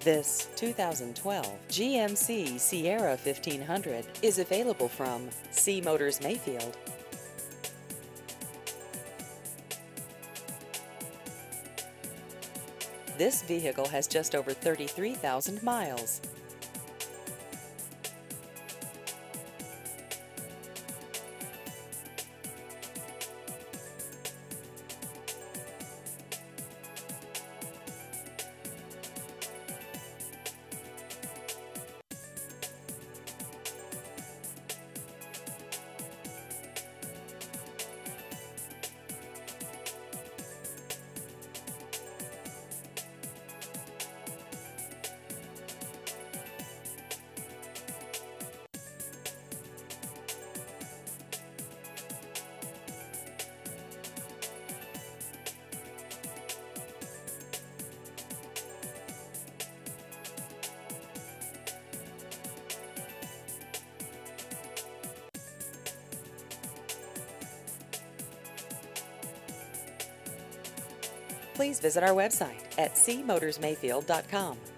This 2012 GMC Sierra 1500 is available from C Motors Mayfield. This vehicle has just over 33,000 miles. Please visit our website at cmotorsmayfield.com.